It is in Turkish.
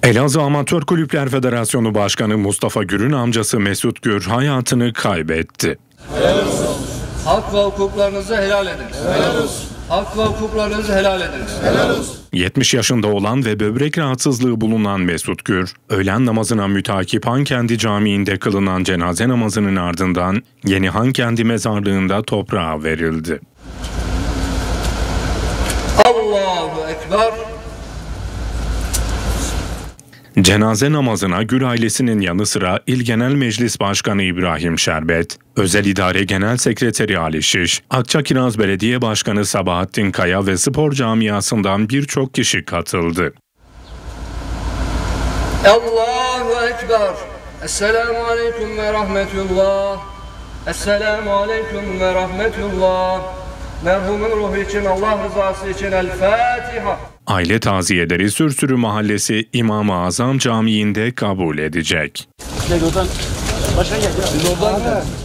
Elazığ Amatör Kulüpler Federasyonu Başkanı Mustafa Gür'ün amcası Mesut Gür hayatını kaybetti. Helal olsun. Hak ve hukuklarınızı helal ediniz. Helal olsun. Hak ve hukuklarınızı helal ediniz. Helal olsun. 70 yaşında olan ve böbrek rahatsızlığı bulunan Mesut Gür, öğlen namazına mütakip Hankendi Camii'nde kılınan cenaze namazının ardından Yeni Hankendi mezarlığında toprağa verildi. Allahu Ekber. Cenaze namazına Gür ailesinin yanı sıra İl Genel Meclis Başkanı İbrahim Şerbet, Özel İdare Genel Sekreteri Ali Şiş, Akçakiraz Belediye Başkanı Sabahattin Kaya ve spor camiasından birçok kişi katıldı. Allahu Ekber. Esselamu Aleyküm ve Rahmetullah. Esselamu Aleyküm ve Rahmetullah. Merhumun ruhu için, Allah rızası için El Fatiha. Aile taziyeleri Sürsürü Mahallesi İmam-ı Azam Camii'nde kabul edecek. Oradan